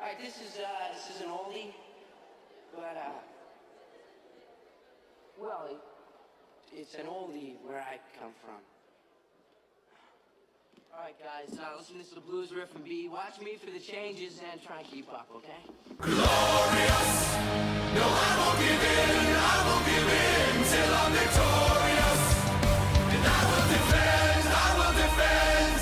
right, this is an oldie, but well, it's an oldie where I come from. All right, guys, listen to the blues riff and B. Watch me for the changes and try and keep up, okay? Glorious! No, I won't give in till I'm victorious. And I will defend, I will defend.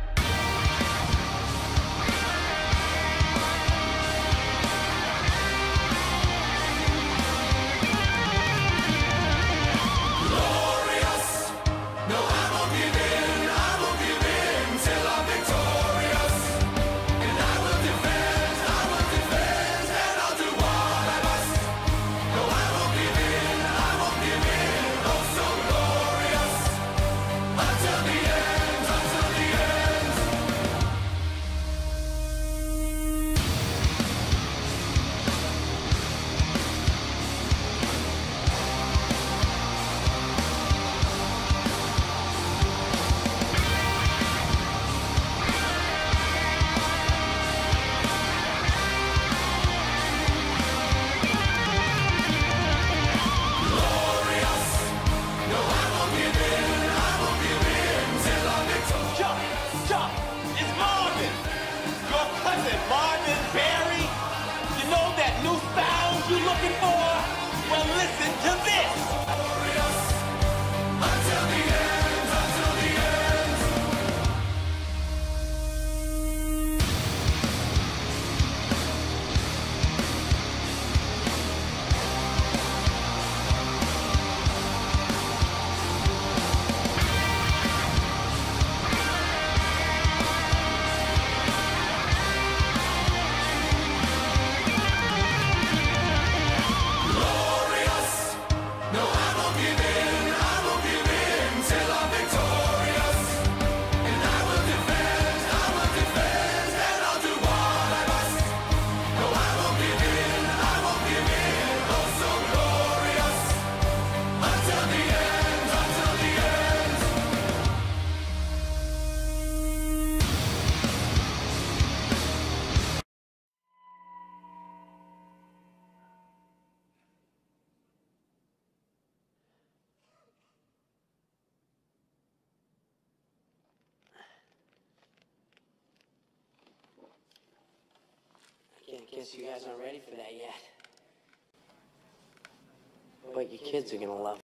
Glorious! No, I won't give in till I'm victorious. And I will defend, and I'll do what I must. No, I won't give in, oh so glorious. Until the end, until the end. Glorious. No, I won't give in till I'm victorious. Chuck, it's Marvin. Your cousin Marvin Berry. You know that new sound you looking for? Well, listen to this. Glorious. Until the end, until the end. Glorious. No, I won't give in till I'm victorious. And I will defend, and I'll do what I must. No, I won't give in, oh so glorious. Until the end, until the end. I guess you guys aren't ready for that yet. But your kids are gonna love it.